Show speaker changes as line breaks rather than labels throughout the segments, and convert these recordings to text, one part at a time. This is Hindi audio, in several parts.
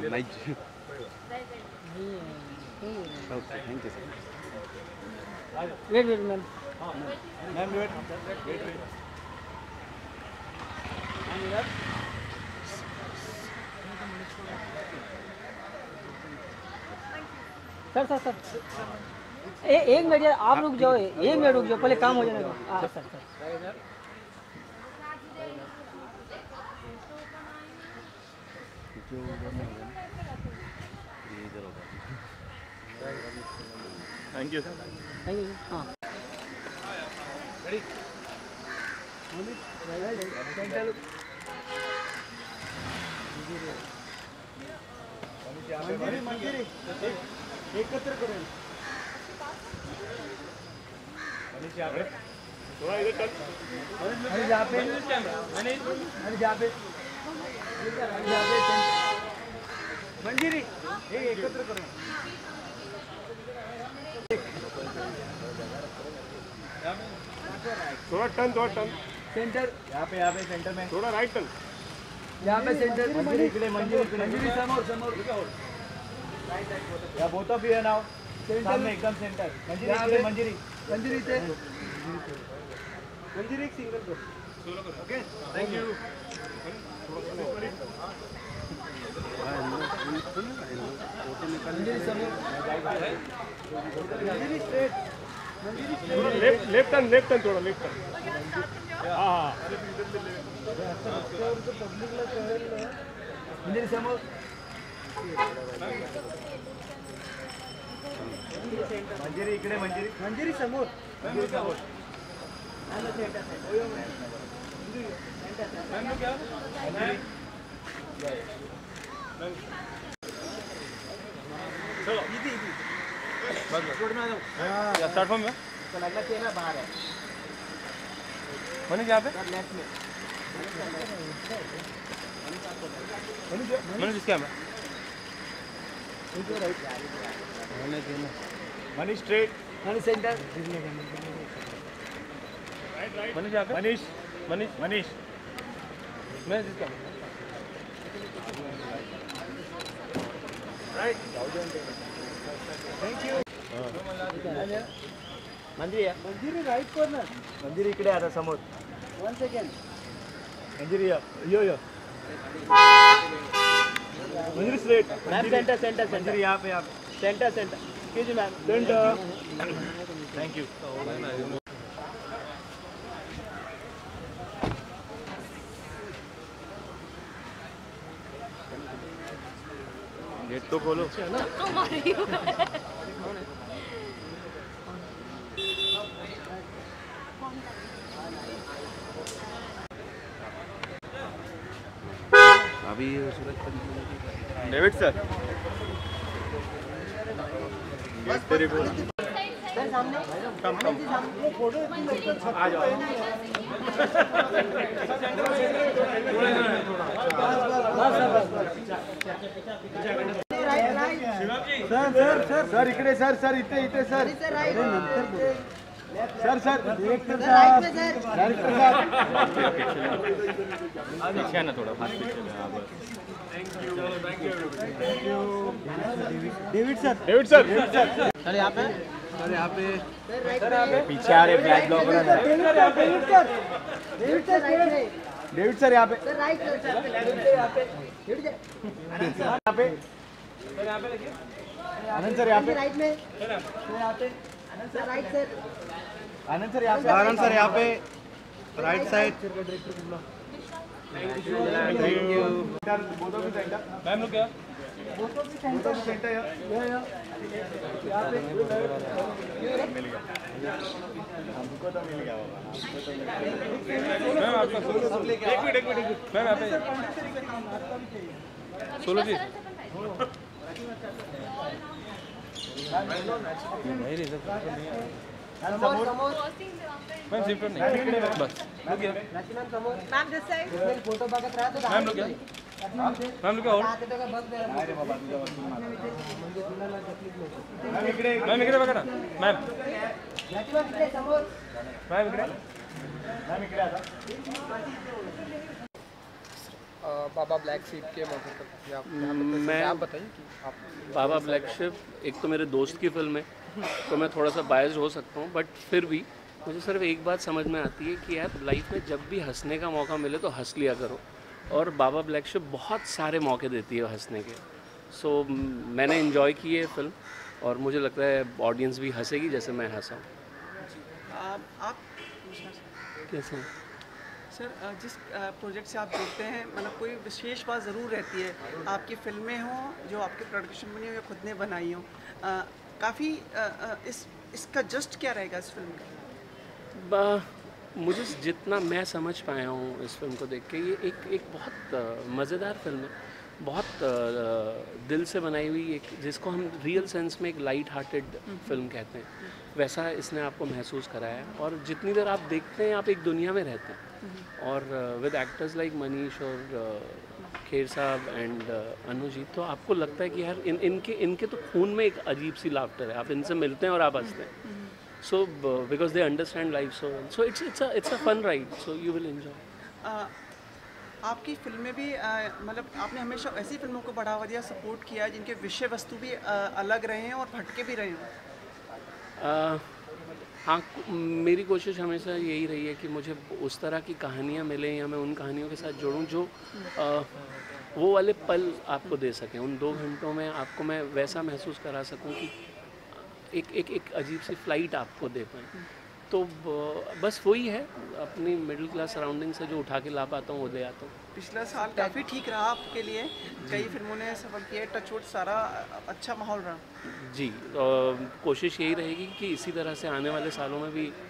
Okay, thank you, sir.
Wait, ma'am.
Ma'am, wait.
Sir एक मिनट यार, आप रुक जाओ, 1 मिनट रुक जाओ, पहले काम हो जाने दो। Sir
thank you sir.
Thank you. हाँ
एकत्र करें। थोड़ा इधर चल।
यहाँ पे
मंजिरी एकत्र करें। थोड़ा टर्न
सेंटर,
यहाँ पे सेंटर में थोड़ा राइट टर्न।
यहाँ पे सेंटर।
मंजिरी समोर या बोथ ऑफ यू नाउ सामने एकदम सेंटर। मंजिरी एक सिंगल करो। Okay, thank you. Left turn थोड़ा लेफ्ट टर्न। हाँ
मंदिर समोर।
मंजिरी इकडे मंजिरी समोर। प्लेटफॉर्म में लगना चाहिए ना, बाहर है मनीष यहाँ पे लेफ्ट में। मनीष इसके में मनीष स्ट्रेट।
मनीष सेंटर।
मनीष यहाँ पे मनीष मैं इसका right. Thank you. Manjiri right corner. Manjiri इकडे आता समोर।
1 सेकंड।
मंजिरी यो Manjiri straight. Ma'am centre. Manjiri यहाँ पे सेंटर कीजिए ma'am. Centre. Thank you. Gate तो खोलो।
अभी
डेविड सर तेरे को कम आ जाओ। सर इकडे सर इथे सर। सर डायरेक्टर साहब ना थोड़ा fast thank you. David sir
sir यहाँ पे
पीछे आ रहे फ्लैग ब्लॉक हो रहा है। डेविड सर यहाँ पे आनंद सर यहाँ पे आनंद सर यहाँ पे right side. Thank you. Ma'am लोग क्या सेंटर हमको तो मिल गया मैम आपका। एक मिनट मैम यहाँ पे सोलो जी मैम सिंपल नहीं बस
मैम दिस साइड फोटो बघत राहा तो
मैम लोग क्या और मैम इकडे बघा ना मैम
बाबा ब्लैक शीप के मौके पर आप बताइए कि आप
बाबा ब्लैक शिप एक तो मेरे दोस्त की फिल्म है, तो मैं थोड़ा सा बायस्ड हो सकता हूँ, बट फिर भी मुझे सिर्फ एक बात समझ में आती है कि यार लाइफ में जब भी हंसने का मौका मिले तो हंस लिया करो, और बाबा ब्लैक शिप बहुत सारे मौके देती है हंसने के। सो मैंने इन्जॉय की है फिल्म, और मुझे लगता है ऑडियंस भी हंसेगी जैसे मैं हंसा हूँ।
आप
कैसे?
सर जिस प्रोजेक्ट से आप जुड़ते हैं मतलब कोई विशेष बात ज़रूर रहती है, आपकी फिल्में हों जो आपके प्रोडक्शन बनी हो या खुद ने बनाई हो, काफ़ी इसका जस्ट क्या रहेगा इस फिल्म का?
मुझे जितना मैं समझ पाया हूँ इस फिल्म को देख के, ये एक बहुत मज़ेदार फिल्म है, बहुत दिल से बनाई हुई, एक जिसको हम रियल सेंस में एक लाइट हार्टेड फिल्म कहते हैं, वैसा इसने आपको महसूस कराया है। और जितनी देर आप देखते हैं आप एक दुनिया में रहते हैं, और विद एक्टर्स लाइक मनीष और खेर साहब एंड अनुजीत, तो आपको लगता है कि यार इनके तो खून में एक अजीब सी लाफ्टर है, आप इनसे मिलते हैं और आप हंसते हैं। So because they understand life so well, so it's a fun ride, so you will enjoy.
आपकी फिल्में भी मतलब आपने हमेशा ऐसी फिल्मों को बढ़ावा दिया, सपोर्ट किया जिनके विषय वस्तु भी अलग रहे हैं और भटके भी रहे हैं।
हाँ, मेरी कोशिश हमेशा यही रही है कि मुझे उस तरह की कहानियाँ मिलें या मैं उन कहानियों के साथ जुड़ूं जो वो वाले पल आपको दे सकें। उन 2 घंटों में आपको मैं वैसा महसूस करा सकूं कि एक अजीब सी फ्लाइट आपको दे पाएँ। तो बस वही है, अपनी मिडिल क्लास सराउंडिंग से जो उठा के ला पाता हूँ वो ले आता हूँ।
पिछला साल काफ़ी ठीक रहा आपके लिए, कई फिल्मों ने सफल किया, टचवुड सारा अच्छा माहौल रहा।
जी, कोशिश यही रहेगी कि इसी तरह से आने वाले सालों में भी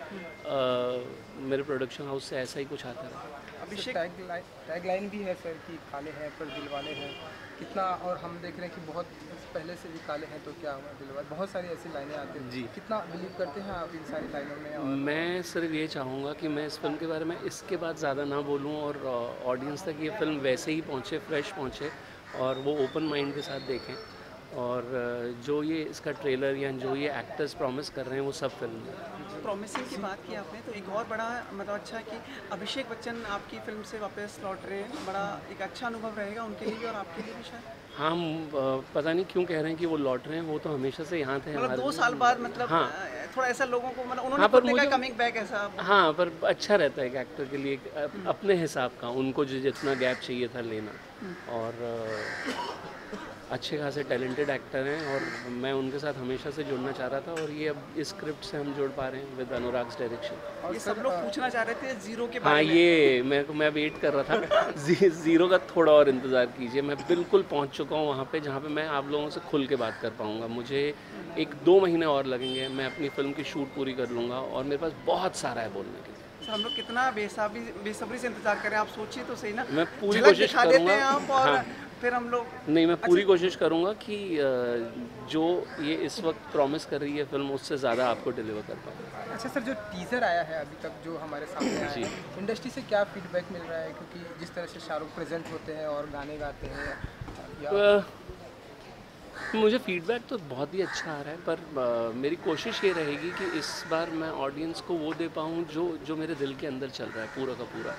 मेरे प्रोडक्शन हाउस से ऐसा ही कुछ आता रहे।
अभिषेक टैग लाइन भी है सर कि काले हैं पर दिल वाले हैं, कितना, और हम देख रहे हैं कि बहुत पहले से भी काले हैं तो क्या हुआ दिल वाले, बहुत सारी ऐसी लाइनें आती हैं।
जी,
कितना बिलीव करते हैं आप इन सारी लाइनों में? और
मैं सिर्फ ये चाहूँगा कि मैं इस फिल्म के बारे में इसके बाद ज़्यादा ना बोलूँ, और ऑडियंस तक ये फिल्म वैसे ही पहुँचे, फ्रेश पहुँचे, और वो ओपन माइंड के साथ देखें, और जो ये इसका ट्रेलर या जो ये एक्टर्स प्रॉमिस कर रहे हैं वो सब फिल्म है।
प्रॉमिसिंग की बात की आपने, तो एक और बड़ा मतलब अच्छा है कि अभिषेक बच्चन आपकी फिल्म से वापस लौट रहे हैं, बड़ा एक अच्छा अनुभव रहेगा उनके लिए भी और आपके लिए भी शायद।
हाँ, पता नहीं क्यों कह रहे हैं कि वो लौट रहे हैं, वो तो हमेशा से यहाँ थे
मतलब
हमारे।
2 साल बाद मतलब
हाँ,
थोड़ा ऐसा लोगों को मतलब उन्होंने
हाँ, पर
खुद देखा
मुझे
कमिंग बैक ऐसा।
हाँ, पर अच्छा रहता है एक एक्टर के लिए अपने हिसाब का, उनको जो जितना गैप चाहिए था लेना, और अच्छे खासे टैलेंटेड एक्टर हैं, और मैं उनके साथ हमेशा से जुड़ना चाह रहा था, और ये अब इस स्क्रिप्ट से हम जुड़ पा रहे हैं विद अनुराग्स डायरेक्शन।
ये सब लोग पूछना चाह रहे थे जीरो के
हाँ,
बारे में।
ये मैं वेट कर रहा था ज़ीरो का थोड़ा और इंतज़ार कीजिए, मैं बिल्कुल पहुंच चुका हूँ वहाँ पे जहाँ पे मैं आप लोगों से खुल के बात कर पाऊँगा। मुझे 1-2 महीने और लगेंगे, मैं अपनी फ़िल्म की शूट पूरी कर लूँगा, और मेरे पास बहुत सारा है बोलने के लिए।
सर हम लोग कितना बेसब्री से इंतजार करें, आप सोचिए तो सही ना।
मैं पूरी
झलक
कोशिश
दिखा देते
करूँगा।
हैं आप, और
हाँ,
फिर हम लोग
नहीं, मैं पूरी कोशिश करूँगा कि जो ये इस वक्त प्रॉमिस कर रही है फिल्म, उससे ज़्यादा आपको डिलीवर कर पाऊँ।
अच्छा सर, जो टीज़र आया है अभी तक जो हमारे सामने आया
जी।
है, इंडस्ट्री से क्या फीडबैक मिल रहा है? क्योंकि जिस तरह से शाहरुख प्रेजेंट होते हैं और गाने गाते हैं या
मुझे फीडबैक तो बहुत ही अच्छा आ रहा है, पर मेरी कोशिश ये रहेगी कि इस बार मैं ऑडियंस को वो दे पाऊँ जो मेरे दिल के अंदर चल रहा है पूरा का पूरा,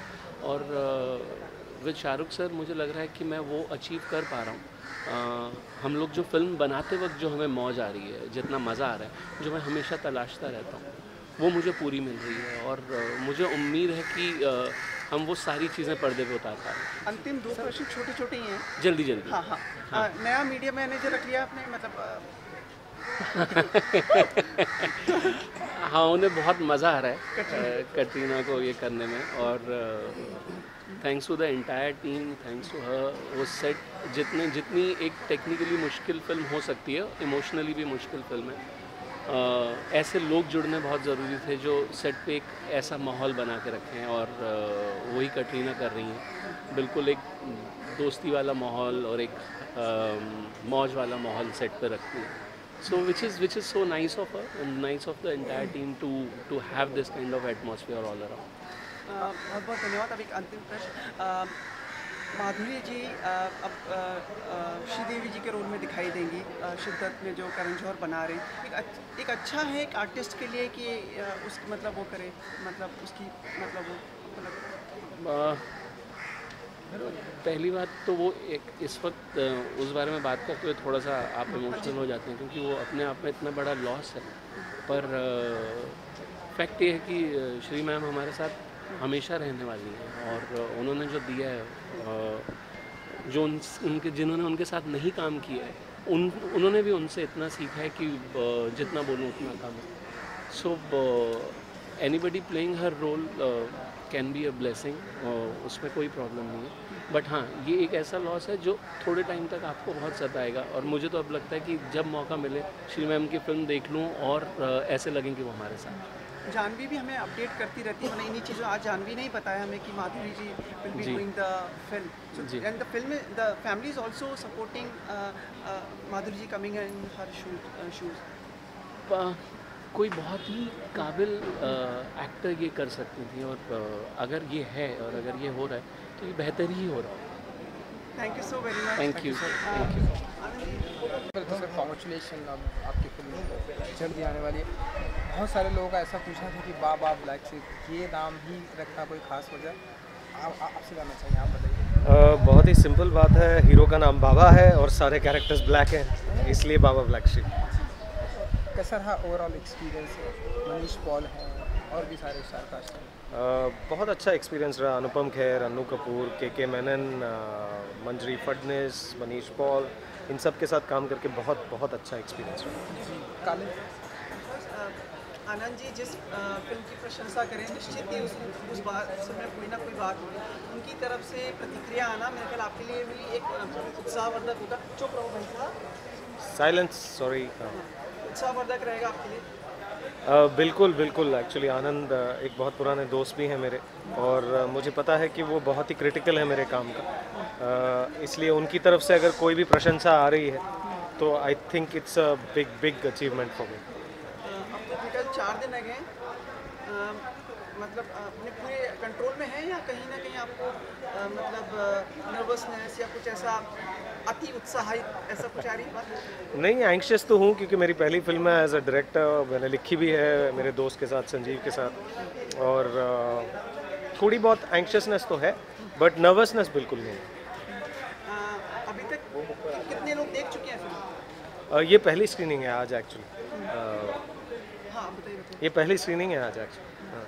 और विद शाहरुख सर मुझे लग रहा है कि मैं वो अचीव कर पा रहा हूँ। हम लोग जो फिल्म बनाते वक्त जो हमें मौज आ रही है, जितना मज़ा आ रहा है, जो मैं हमेशा तलाशता रहता हूँ, वो मुझे पूरी मिल रही है, और मुझे उम्मीद है कि हम वो सारी चीज़ें पर्दे पे उतार पा रहे हैं।
अंतिम 2 प्रश्न छोटे ही हैं।
जल्दी।
हाँ हाँ, नया मीडिया मैनेजर रख लिया आपने मतलब
हाँ, उन्हें बहुत मज़ा आ रहा है कटरीना को ये करने में, और thanks to the entire team, thanks to her. वो सेट जितनी एक टेक्निकली मुश्किल फिल्म हो सकती है, इमोशनली भी मुश्किल फिल्म है, ऐसे लोग जुड़ने बहुत ज़रूरी थे जो सेट पे एक ऐसा माहौल बना के रखें, और वही कटरीना कर रही हैं। बिल्कुल एक दोस्ती वाला माहौल और एक मौज वाला माहौल सेट पे रखती हैं। So which is so nice of her and nice of the entire team to have this kind of atmosphere all around.
बहुत बहुत धन्यवाद। अब एक अंतिम प्रश्न, माधुरी जी अब श्रीदेवी जी के रोल में दिखाई देंगी, शिद्दत में जो करण जौहर बना रहे हैं, एक अच्छा है एक आर्टिस्ट के लिए कि उस मतलब वो करे, मतलब उसकी मतलब वो मतलब
पहली बात तो वो एक इस वक्त उस बारे में बात करते हुए थोड़ा सा आप इमोशनल हो जाते हैं, क्योंकि वो अपने आप में इतना बड़ा लॉस है। पर फैक्ट ये है कि श्री मैम हमारे साथ हमेशा रहने वाली हैं, और उन्होंने जो दिया है, जो उनके जिन्होंने उनके साथ नहीं काम किया है, उन्होंने भी उनसे इतना सीखा है कि जितना बोलूँ उतना कम है। So anybody playing her role can be a blessing, उसमें कोई प्रॉब्लम नहीं है। बट हाँ, ये एक ऐसा लॉस है जो थोड़े टाइम तक आपको बहुत सताएगा, और मुझे तो अब लगता है कि जब मौका मिले श्री मैम की फिल्म देख लूँ और ऐसे लगें कि वो हमारे साथ।
जानवी भी हमें अपडेट करती रहती है, मतलब इन्हीं चीज़ों, आज जानवी ने ही बताया हमें कि Madhuri ji will be doing the film, and the film the family is also supporting Madhuri ji coming in her shoes.
कोई बहुत ही काबिल एक्टर ये कर सकती थी, और अगर ये है और अगर ये हो रहा है तो ये बेहतर ही हो रहा है।
Thank you so very much.
Thank you.
Sir congratulation, आपकी फिल्म जल्दी आने वाली है। बहुत सारे लोगों का ऐसा पूछना था कि बाबा ब्लैक शिप, ये नाम ही रखना कोई खास वजह? आपसे जानना चाहिए, आप बताइए।
बहुत ही सिंपल बात है, हीरो का नाम बाबा है और सारे कैरेक्टर्स ब्लैक हैं, इसलिए बाबा ब्लैक शिप।
कैसा रहा ओवरऑल एक्सपीरियंस? मनीष पॉल हैं और भी सारे स्टार कास्ट हैं।
बहुत अच्छा एक्सपीरियंस रहा। अनुपम खेर, अन्नू कपूर, के मेनन, मंजरी फडनेस, मनीष पॉल, इन सब के साथ काम करके बहुत बहुत अच्छा एक्सपीरियंस रहा।
काले
आनंद जी जिस फिल्म की प्रशंसा करें, निश्चित ही उस बात में कोई ना कोई बात होगी, उनकी तरफ से प्रतिक्रिया आना मेरे ख्याल आपके लिए भी एक उत्साहवर्धक होगा। चुप रहो भाई साहब,
साइलेंस, सॉरी।
उत्साहवर्धक रहेगा आपके लिए।
बिल्कुल बिल्कुल। एक्चुअली आनंद एक बहुत पुराने दोस्त भी हैं मेरे, और मुझे पता है कि वो बहुत ही क्रिटिकल है मेरे काम का, इसलिए उनकी तरफ से अगर कोई भी प्रशंसा आ रही है तो I think it's a big achievement for me.
अब तो बेटा 4 दिन रह गए, मतलब अपने पूरे कंट्रोल में है या कहीं ना कहीं आपको मतलब नर्वसनेस या कुछ ऐसा अति उत्साहित ऐसा कुछ आ रही बात?
नहीं, एंग्शियस तो हूँ क्योंकि मेरी पहली फिल्म है एज अ डायरेक्टर, मैंने लिखी भी है मेरे दोस्त के साथ, संजीव के साथ, और थोड़ी बहुत एंग्शियसनेस तो है, बट नर्वसनेस बिल्कुल नहीं है।
अभी तक कितने लोग देख चुके हैं फिल्म?
ये पहली स्क्रीनिंग है आज एक्चुअली।
हाँ बताइए।
ये पहली स्क्रीनिंग है आज एक्चुअली।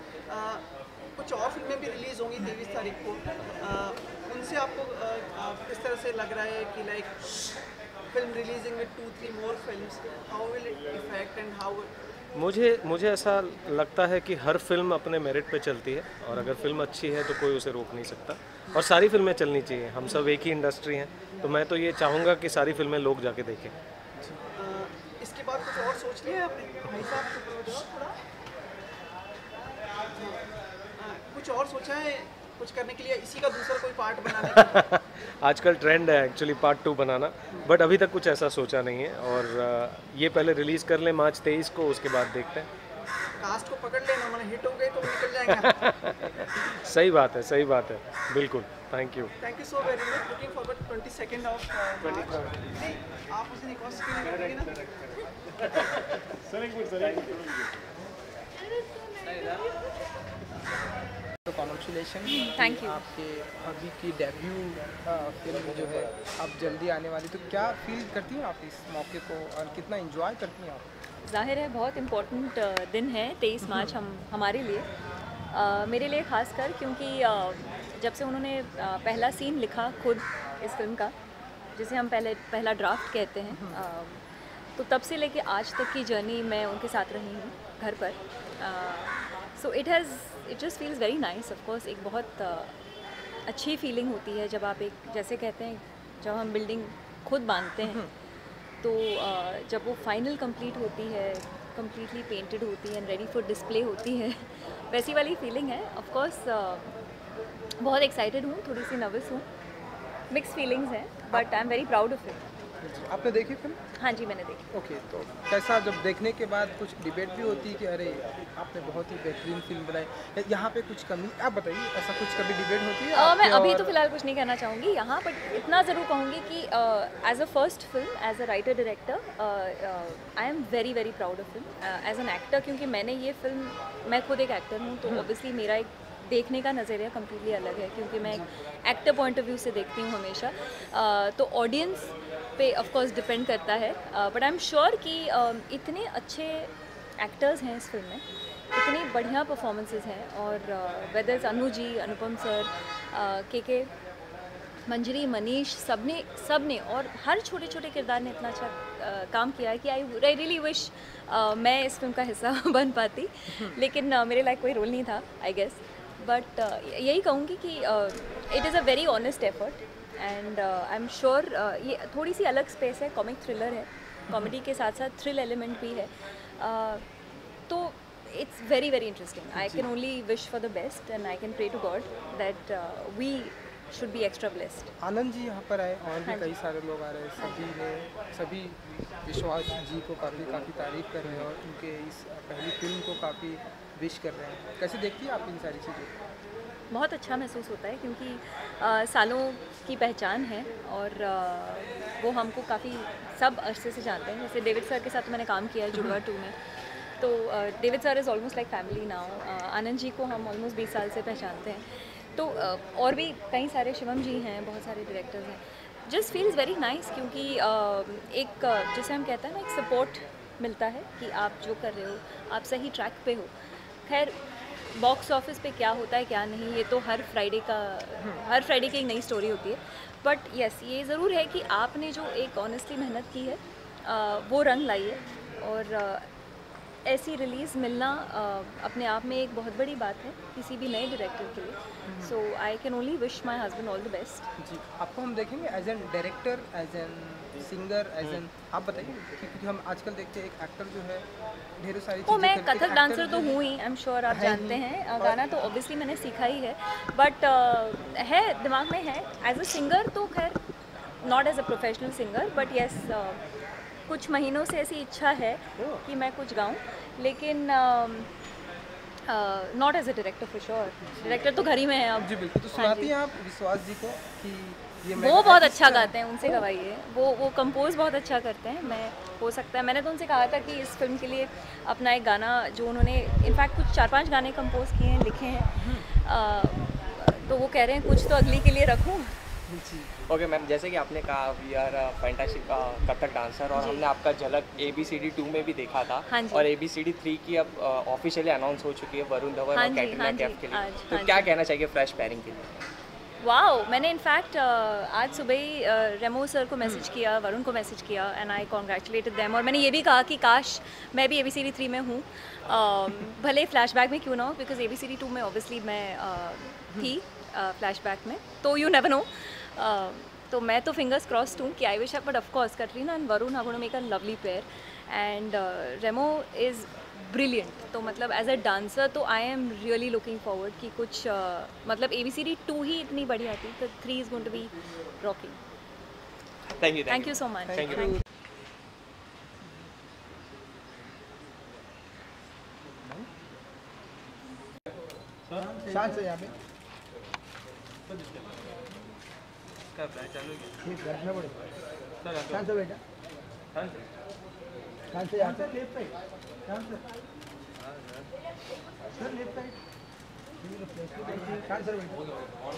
कुछ और फिल्में भी रिलीज होंगी 23 तारीख को, उनसे आपको किस तरह से लग रहा है कि like film releasing with 2-3 more films, how will it effect and how?
मुझे ऐसा लगता है कि हर फिल्म अपने मेरिट पे चलती है, और अगर फिल्म अच्छी है तो कोई उसे रोक नहीं सकता, और सारी फिल्में चलनी चाहिए। हम सब एक ही इंडस्ट्री हैं, तो मैं तो ये चाहूँगा कि सारी फिल्में लोग जाके देखें।
इसके बाद कुछ और सोच लिया आपने? भाई साहब कुछ और सोचा है कुछ करने के लिए, इसी का दूसरा कोई पार्ट बनाने का?
आजकल ट्रेंड है एक्चुअली पार्ट 2 बनाना, बट अभी तक कुछ ऐसा सोचा नहीं है, और ये पहले रिलीज़ कर लें मार्च 23 को, उसके बाद देखते हैं।
कास्ट को पकड़ लेना, मैंने हिट हो गए तो निकल जाएंगे।
सही बात है, बिल्कुल। Thank you
so very much. Looking forward 22 of March. आप उस दिन एक और स्क्रीनिंग करेंगे ना?
तो कॉन्ग्रेचुलेशन,
थैंक यू।
आपके अभी की डेब्यू फिल्म जो है अब जल्दी आने वाली, तो क्या फील करती हैं आप इस मौके को और कितना एंजॉय करती हैं आप?
ज़ाहिर है बहुत इम्पोर्टेंट दिन है 23 मार्च हमारे लिए, मेरे लिए ख़ास कर, क्योंकि जब से उन्होंने पहला सीन लिखा खुद इस फिल्म का, जिसे हम पहला ड्राफ्ट कहते हैं, तो तब से लेके आज तक की जर्नी मैं उनके साथ रही हूँ घर पर। So it just feels very nice. Of course एक बहुत अच्छी फीलिंग होती है जब आप एक, जैसे कहते हैं, जब हम बिल्डिंग खुद बांधते हैं, तो जब वो फाइनल कंप्लीट होती है, कम्प्लीटली पेंटेड होती है एंड रेडी फॉर डिस्प्ले होती है, वैसी वाली फीलिंग है। ऑफ कोर्स बहुत एक्साइटेड हूँ, थोड़ी सी नर्वस हूँ, मिक्स फीलिंग्स हैं, but I am very proud of it.
आपने देखी फिल्म?
हाँ जी, मैंने देखी।
ओके, तो कैसा, जब देखने के बाद कुछ डिबेट भी होती है कि अरे आपने बहुत ही बेहतरीन फिल्म बनाई, यहाँ पे कुछ कमी, आप बताइए, ऐसा कुछ कभी डिबेट होती है?
मैं अभी तो फ़िलहाल कुछ नहीं कहना चाहूँगी यहाँ, बट इतना ज़रूर कहूँगी कि as a first film, as a writer director, I am very proud of film. As an actor, क्योंकि मैंने ये फिल्म, मैं खुद एक एक्टर हूँ, तो ऑब्वियसली मेरा एक देखने का नज़रिया कम्प्लीटली अलग है, क्योंकि मैं एक्टर पॉइंट ऑफ व्यू से देखती हूँ हमेशा। तो ऑडियंस पे ऑफ कोर्स डिपेंड करता है, बट आई एम श्योर कि इतने अच्छे एक्टर्स हैं इस फिल्म में, इतनी बढ़िया परफॉर्मेंसेस हैं, और whether is Anu ji, Anupam sir, K Manjari, Manish, सबने और हर छोटे छोटे किरदार ने इतना अच्छा काम किया है कि आई रियली विश मैं इस फिल्म का हिस्सा बन पाती, लेकिन मेरे लायक कोई रोल नहीं था आई गेस। बट यही कहूँगी कि it is a very honest effort, and I am sure ये थोड़ी सी अलग स्पेस है, कॉमिक थ्रिलर है, कॉमेडी के साथ साथ थ्रिल एलिमेंट भी है, तो it's very very interesting. I can only wish for the best and I can pray to God that we should be extra blessed.
Anand ji यहाँ पर आए और भी कई सारे लोग आ रहे हैं, सभी विश्वास जी को काफ़ी तारीफ कर रहे हैं और उनके इस पहली फिल्म को काफ़ी विश कर रहे हैं। कैसे देखती है आप इन सारी चीज़ों को?
बहुत अच्छा महसूस होता है, क्योंकि सालों की पहचान है और वो हमको काफ़ी सब अरसे से जानते हैं। जैसे डेविड सर के साथ मैंने काम किया है जुड़वा 2 में, तो David sir is almost like family now. Anand ji को हम ऑलमोस्ट 20 साल से पहचानते हैं, तो और भी कई सारे, शिवम जी हैं, बहुत सारे डायरेक्टर्स हैं। जस्ट फील्स वेरी नाइस, क्योंकि एक जैसे हम कहते हैं ना, एक सपोर्ट मिलता है कि आप जो कर रहे हो आप सही ट्रैक पे हो। खैर बॉक्स ऑफिस पे क्या होता है क्या नहीं, ये तो हर फ्राइडे की एक नई स्टोरी होती है, बट यस ये ज़रूर है कि आपने जो एक ऑनेस्टली मेहनत की है वो रंग लाई है, और ऐसी रिलीज़ मिलना अपने आप में एक बहुत बड़ी बात है किसी भी नए डायरेक्टर के लिए। So I can only wish my husband all the best.
जी, आपको हम देखेंगे as an director, as an singer, as an, आप बताइए, क्योंकि हम आजकल देखते हैं एक एक्टर जो है ढेरों सारी चीज़ें,
मैं कथक डांसर तो हूँ ही, आई एम श्योर आप जानते हैं, गाना तो ऑब्वियसली मैंने सीखा ही है, बट है दिमाग में है। एज अ सिंगर तो खैर not as a professional singer, but yes कुछ महीनों से ऐसी इच्छा है कि मैं कुछ गाऊं, लेकिन not as a director for sure. Director तो घर ही में है अब।
जी बिल्कुल। तो सुनाती हैं आप विश्वास जी को कि ये
वो बहुत अच्छा गाते हैं, उनसे गवाइए। वो कंपोज बहुत अच्छा करते हैं। मैं हो सकता है, मैंने तो उनसे कहा था कि इस फिल्म के लिए अपना एक गाना जो उन्होंने इनफैक्ट कुछ 4-5 गाने कंपोज किए हैं, लिखे हैं, तो वो कह रहे हैं कुछ तो अगली के लिए रखूँ।
ओके मैम, जैसे कि आपने कहा we are fantastic Kathak dancer, और हमने आपका झलक ABCD 2 में भी देखा था, और ABCD 3 की अब ऑफिशियली अनाउंस हो चुकी है वरुण धवन और कैटरीना कैफ के लिए, तो क्या कहना चाहिए फ्रेश पेयरिंग के लिए?
वाओ, मैंने इनफैक्ट आज सुबह ही रेमो सर को मैसेज किया, वरुण को मैसेज किया, एंड आई कॉन्ग्रेचुलेटेड देम, और मैंने ये भी कहा कि काश मैं भी ABCD 3 में हूँ, भले फ्लैशबैक में क्यों ना हो, बिकॉज ABCD 2 में ऑब्वियसली मैं थी फ्लैशबैक में, तो यू नेवर नो। तो मैं तो फिंगर्स क्रॉस्ड हूँ कि I wish, but of course Katrina and Varun are gonna make a lovely pair, and Remo is brilliant. तो मतलब एज अ डांसर तो I am really looking forward कि कुछ मतलब ABCD 2 ही इतनी बढ़िया थी, तो 3 is going to be rocking. Thank you so much.
Thank you.
शांत से यहाँ पे बैठना पड़ेगा। शांत से बेटा, शांत से यहाँ से लेफ्ट साइड, शांत से सर, लेफ्ट साइड, शांत से बेटा।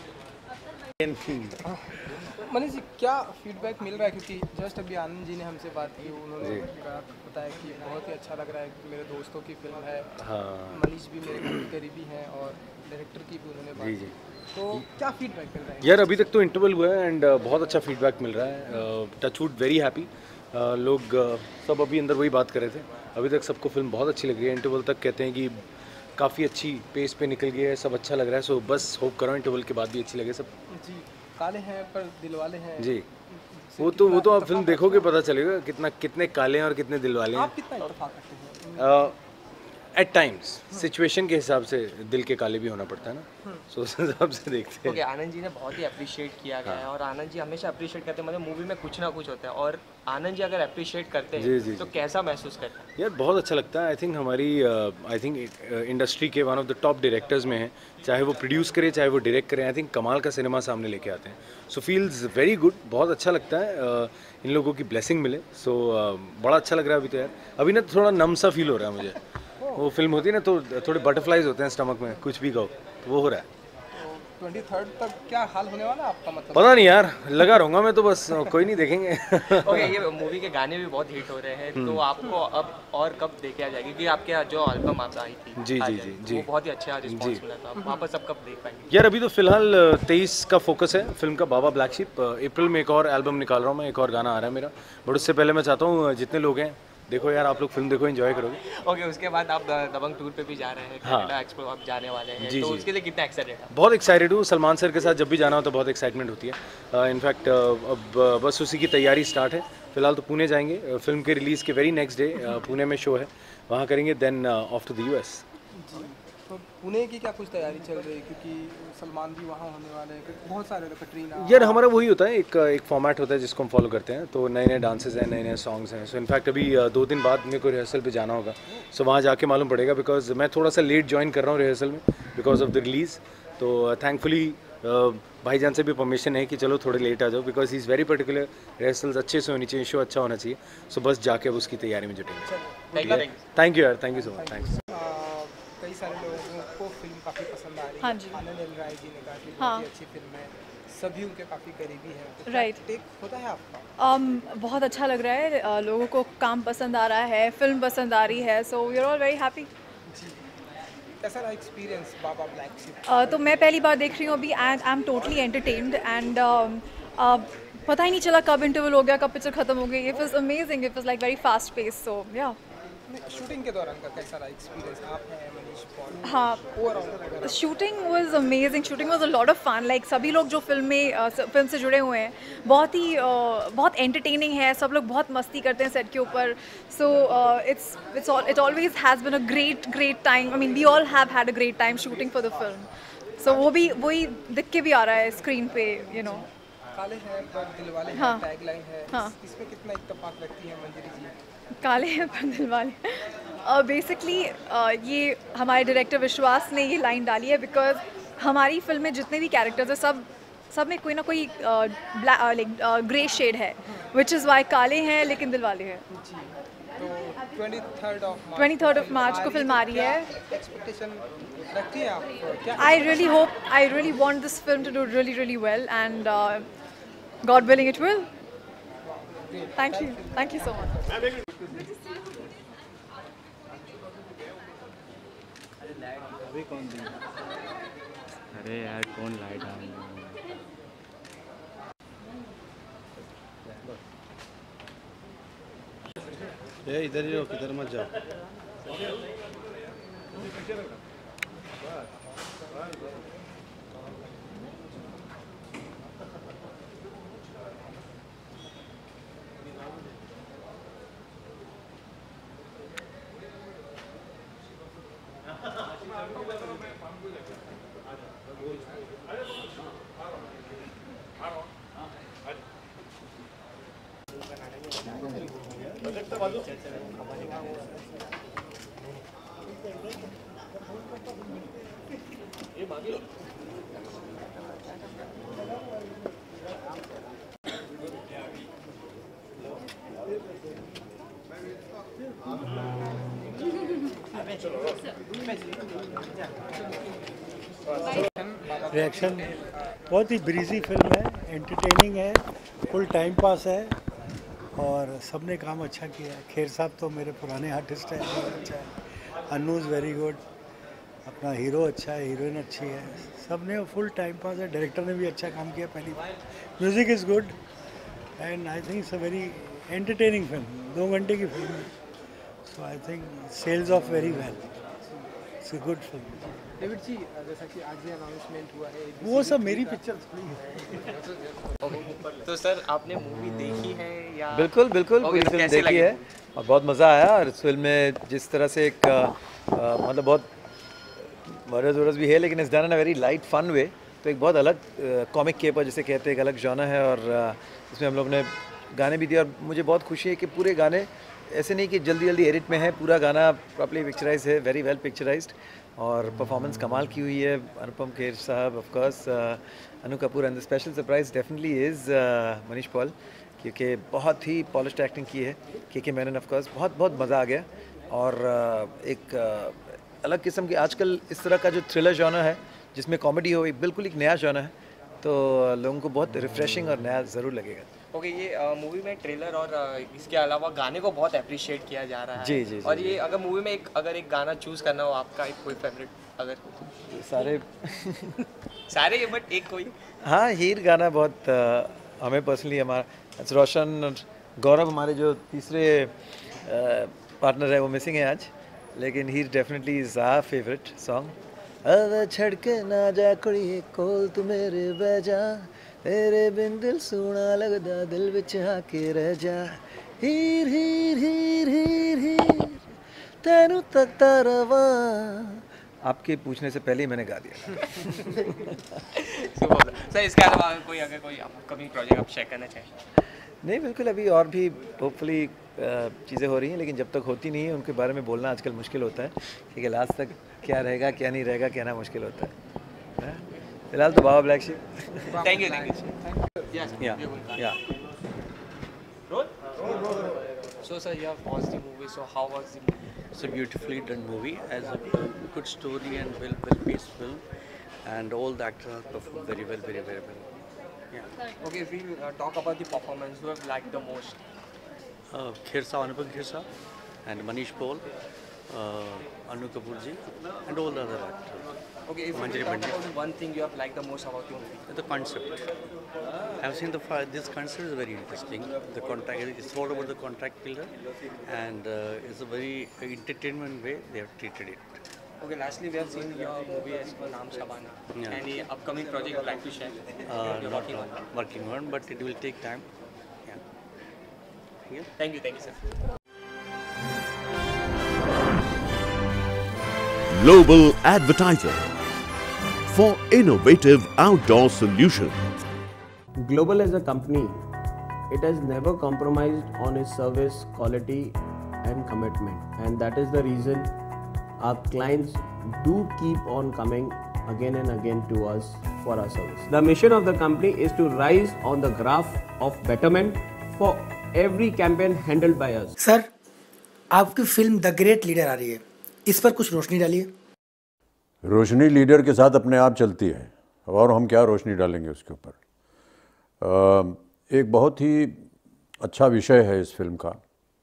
मनीष जी, क्या फीडबैक मिल रहा है? क्योंकि जस्ट अभी आनंद जी ने हमसे बात की, उन्होंने बताया कि बहुत ही अच्छा लग रहा है, कि मेरे दोस्तों की फिल्म है। हाँ। मनीष भी मेरे करीबी हैं और डायरेक्टर की भी उन्होंने बात की, तो क्या फीडबैक मिल रहा है?
यार अभी तक तो इंटरवल हुआ है एंड बहुत अच्छा फीडबैक मिल रहा है। Touch wood very happy. लोग सब अभी अंदर वही बात कर रहे थे, अभी तक सबको फिल्म बहुत अच्छी लग रही है। इंटरवल तक कहते हैं कि काफ़ी अच्छी पेस पे निकल गई है, सब अच्छा लग रहा है। सो बस होप करो इंटरवल के बाद भी अच्छी लगे सब।
जी, काले हैं पर दिल वाले हैं।
जी, वो तो आप फिल्म देखोगे पता चलेगा कितने काले हैं और कितने दिल वाले हैं।
आप कितना इत्तेफाक करते हैं?
एट टाइम्स सिचुएशन के हिसाब से दिल के काले भी होना पड़ता है ना, सो उस हिसाब से देखते हैं।
ओके, आनंद जी ने बहुत ही अप्रिशिएट किया गया है, और आनंद जी हमेशा अप्रिशिएट करते हैं, मतलब मूवी में कुछ ना कुछ होता है, और आनंद जी अगर अप्रिशिएट करते हैं तो कैसा महसूस करते हैं?
यार बहुत अच्छा लगता है। आई थिंक हमारी इंडस्ट्री के one of the top directors में हैं, चाहे वो प्रोड्यूस करे चाहे वो डायरेक्ट करें, आई थिंक कमाल का सिनेमा सामने लेके आते हैं। सो फील्स वेरी गुड, बहुत अच्छा लगता है, इन लोगों की ब्लेसिंग मिले। सो बड़ा अच्छा लग रहा है अभी तो यार। अभी ना थोड़ा नम सा फील हो रहा है मुझे। वो फिल्म होती है ना तो थोड़े बटरफ्लाइज होते हैं स्टमक में, कुछ भी कहो।
तो वो हो रहा है।
23rd तक क्या हाल होने वाला है आपका, मतलब?
पता नहीं यार, लगा रहूँगा मैं तो, बस कोई नहीं देखेंगे।
ओके, ये मूवी के गाने भी बहुत हिट हो रहे हैं, तो आपको अब और कब देखे आ जाएगी? क्योंकि आपके जो एल्बम आप आई थी
जी
वो बहुत ही अच्छा रिस्पॉन्स मिला था, वापस अब कब देख पाएंगे?
यार अभी तो फिलहाल 23 का फोकस है फिल्म का, बाबा ब्लैक शिप। अप्रैल में एक और एल्बम निकाल रहा हूँ मैं, एक और गाना आ रहा है मेरा, बट उससे पहले मैं चाहता हूँ जितने लोग हैं देखो यार, आप लोग फिल्म देखो, एंजॉय करोगे।
ओके, उसके बाद आप दबंग टूर पे भी जा रहे हैं, कनाडा एक्सपो आप जाने वाले हैं, तो उसके लिए कितना एक्साइटेड हैं?
बहुत एक्साइटेड हूँ। सलमान सर के साथ जब भी जाना हो तो बहुत एक्साइटमेंट होती है। इनफैक्ट अब बस उसी की तैयारी स्टार्ट है। फिलहाल तो पुणे जाएंगे, फिल्म के रिलीज़ के वेरी नेक्स्ट डे पुणे में शो है, वहाँ करेंगे, then off to the US।
तो पुणे की क्या कुछ तैयारी चल रही है, क्योंकि सलमान भी वहाँ होने वाले हैं, बहुत सारे, कटरीना।
यार हमारा वही होता है, एक फॉर्मेट होता है जिसको हम फॉलो करते हैं, तो नए नए डांसेस हैं, नए नए सॉन्ग्स हैं। सो इनफैक्ट अभी 2 दिन बाद मेरे को रिहर्सल पे जाना होगा, सो वहाँ जाके मालूम पड़ेगा, बिकॉज मैं थोड़ा सा लेट ज्वाइन कर रहा हूँ रिहर्सल में बिकॉज ऑफ द रिलीज़। तो थैंकफुली भाईजान से भी परमिशन है कि चलो थोड़े लेट आ जाओ, because he is very particular, rehearsals अच्छे से होनी चाहिए, शो अच्छा होना चाहिए। सो बस जाके अब उसकी तैयारी में जुटेंगे। थैंक यू यार, thank you so much, thanks.
कई सारे लोगों को फिल्म काफ़ी पसंद आ रही है।
हाँ जी।
आनंद एल राय जी ने कहा कि बहुत ही अच्छी फिल्म है, सभी उनके काफ़ी करीबी हैं, तो
राइट,
टेक होता है आपका?
बहुत अच्छा लग रहा है, लोगों को काम पसंद आ रहा है, फिल्म पसंद आ रही है, so we are all very happy.
कैसा रहा एक्सपीरियंस बाबा ब्लैक शिप?
तो मैं पहली बार देख रही हूँ अभी, and I am totally entertained, एंड पता ही नहीं चला कब इंटरवल हो गया, कब पिक्चर खत्म हो गई। It was amazing, it was like very fast pace, so ya.
Shooting के दौरान का कैसा रहा एक्सपीरियंस? आप हैं मनीष पॉल।
हाँ, shooting was amazing, shooting was a lot of fun. Like सभी लोग जो फिल्म से जुड़े हुए हैं बहुत एंटरटेनिंग है, सब लोग बहुत मस्ती करते हैं सेट के ऊपर। So it always has been a great time. I mean we all have had a great time shooting for the film. सो वही दिख के भी आ रहा है स्क्रीन पे, यू नो।
काले हैं पर दिलवाले हैं, टैगलाइन है, इसमें कितना इत्तेफाक रखती है मंजरी जी?
काले हैं पर दिलवाले, बेसिकली ये हमारे डायरेक्टर विश्वास ने ये लाइन डाली है, बिकॉज हमारी फिल्म में जितने भी कैरेक्टर्स हैं सब में कोई ना कोई ग्रे शेड है, विच इज़ वाई काले हैं लेकिन दिलवाले हैं।
तो
23rd ऑफ मार्च को फिल्म आ रही है।
एक्सपेक्टेशन रखती हैं आप क्या?
I really want this film to do really well, and God willing it will. Thank you so much.
अभी कौन दी? अरे यार कौन लाइट आ रही है?
ये इधर ही हो, किधर मत जाओ।
रिएक्शन बहुत ही ब्रीजी फिल्म है, एंटरटेनिंग है, फुल टाइम पास है और सबने काम अच्छा किया है। खेर साहब तो मेरे पुराने आर्टिस्ट हैं, बहुत अच्छा है। अन्नू इज़ वेरी गुड, अपना हीरो अच्छा है, हीरोइन अच्छी है, सब ने फुल टाइम पास है। डायरेक्टर ने भी अच्छा काम किया पहली बार। Music is good and I think it's a very entertaining film, 2 घंटे की फिल्म है। So I think sells off very well, it's a good film.
David जी, जैसा कि आज ही अनाउंसमेंट हुआ है,
वो सब मेरी पिक्चर थोड़ी है।
तो सर आपने मूवी देखी है या?
बिल्कुल पूरी फिल्म देखी है और बहुत मज़ा आया। और इस फिल्म में जिस तरह से एक मतलब बहुत वरस भी है, लेकिन is done in a very light fun way. तो एक बहुत अलग कॉमिक के पर जिसे कहते हैं एक अलग जॉनर है, और इसमें हम लोग ने गाने भी दिए। और मुझे बहुत खुशी है कि पूरे गाने ऐसे नहीं कि जल्दी एडिट में है, पूरा गाना प्रॉपर्ली पिक्चराइज है, वेरी वेल पिक्चराइज्ड। और परफॉर्मेंस कमाल की हुई है। अनुपम खेर साहब, of course Anu Kapoor, and the special surprise definitely is Manish Paul, क्योंकि बहुत ही पॉलिश्ड एक्टिंग की है के मेनन। ऑफ कोर्स बहुत मज़ा आ गया। और एक अलग किस्म की आजकल इस तरह का जो थ्रिलर जॉनर है जिसमें कॉमेडी हो, एक बिल्कुल एक नया जॉनर है, तो लोगों को बहुत रिफ्रेशिंग और नया ज़रूर लगेगा।
ओके, ये मूवी में ट्रेलर और इसके अलावा गाने को बहुत अप्रिशिएट किया जा रहा है।
जी जी,
और ये अगर मूवी में अगर एक गाना चूज़ करना हो आपका, एक कोई फेवरेट अगर
सारे
सारे बट एक कोई?
हाँ, हीर गाना बहुत हमें पर्सनली, हमारा रोशन और गौरव हमारे जो तीसरे पार्टनर है वो मिसिंग है आज, लेकिन Heer definitely is our favourite song. अब छड़ के ना जा कुड़िए कोल तू मेरे बजा, तेरे बिन दिल सोना लगदा दिल विच आके रह जा, हीर हीर हीर हीर हीर तेनू तकता रवा। आपके पूछने से पहले ही मैंने गा दिया।
सर, इसके अलावा कोई अगर कोई अपकमिंग प्रोजेक्ट आप शेयर करना चाहें?
नहीं, बिल्कुल, अभी और भी होपफुली चीज़ें हो रही हैं, लेकिन जब तक होती नहीं है उनके बारे में बोलना आजकल मुश्किल होता है, ठीक है। लास्ट तक क्या रहेगा क्या नहीं रहेगा कहना मुश्किल होता है। फिलहाल तो baba black sheep.
Thank you.
या
So sir, you have watched the movie. So how was the movie?
It's a beautifully done movie, as a good story and well-paced film, and all the actors performed very well. Yeah.
Okay, if we talk about the performance, who have liked the most?
Khersa, Anupam Khersa, and Manish Paul, Anu Kapoor ji, and all the other actors.
Okay, if we talk about one thing you have liked the most about the movie?
The concept. I've seen this concept is very interesting. The contract, it's all about the contract killer, and it's a very entertainment way they have treated it.
Okay, lastly we have seen your movie as Naam Shabana.
Yeah.
Any upcoming project you'd like to share? You're
Working on, but it will take time. Yeah.
Thank you, sir.
Global Advertiser for innovative outdoor solutions.
Global as a company, it has never compromised on its service quality and commitment, and that is the reason our clients do keep on coming again and again to us for our service. The mission of the company is to rise on the graph of betterment for every campaign handled by us.
Sir, आपकी फिल्म द ग्रेट लीडर आ रही है, इस पर कुछ रोशनी डालिए।
रोशनी लीडर के साथ अपने आप चलती है, और हम क्या रोशनी डालेंगे उसके ऊपर। एक बहुत ही अच्छा विषय है इस फिल्म का।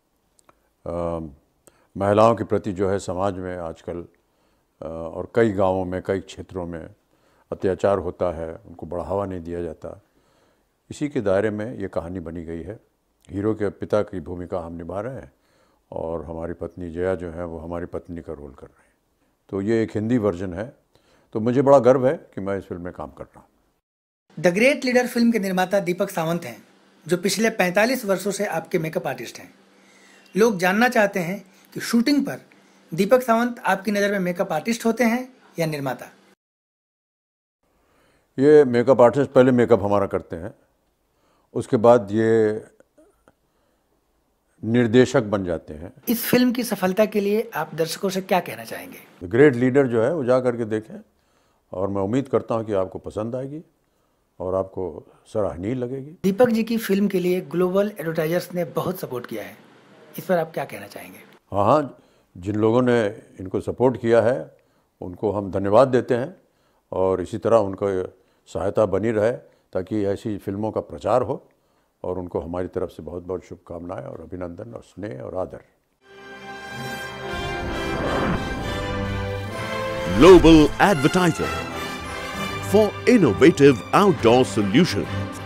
महिलाओं के प्रति जो है समाज में आजकल और कई गांवों में, कई क्षेत्रों में अत्याचार होता है, उनको बढ़ावा नहीं दिया जाता। इसी के दायरे में ये कहानी बनी गई है। हीरो के पिता की भूमिका हम निभा रहे हैं, और हमारी पत्नी जया जो है वो हमारी पत्नी का रोल कर रहे हैं। तो ये एक हिंदी वर्जन है, तो मुझे बड़ा गर्व है कि मैं इस फिल्म में काम कर रहा हूँ।
द ग्रेट लीडर फिल्म के निर्माता दीपक सावंत हैं, जो पिछले 45 वर्षों से आपके मेकअप आर्टिस्ट हैं। लोग जानना चाहते हैं कि शूटिंग पर दीपक सावंत आपकी नज़र में मेकअप आर्टिस्ट होते हैं या निर्माता?
ये मेकअप आर्टिस्ट पहले मेकअप हमारा करते हैं, उसके बाद ये निर्देशक बन जाते हैं।
इस फिल्म की सफलता के लिए आप दर्शकों से क्या कहना चाहेंगे?
ग्रेट लीडर जो है वो जा करके देखें, और मैं उम्मीद करता हूं कि आपको पसंद आएगी और आपको सराहनीय लगेगी।
दीपक जी की फिल्म के लिए ग्लोबल एडवर्टाइजर्स ने बहुत सपोर्ट किया है, इस पर आप क्या कहना चाहेंगे?
हाँ, जिन लोगों ने इनको सपोर्ट किया है उनको हम धन्यवाद देते हैं, और इसी तरह उनको सहायता बनी रहे ताकि ऐसी फिल्मों का प्रचार हो, और उनको हमारी तरफ से बहुत बहुत शुभकामनाएं और अभिनंदन और स्नेह और आदर।
Global Advertiser for innovative outdoor solutions.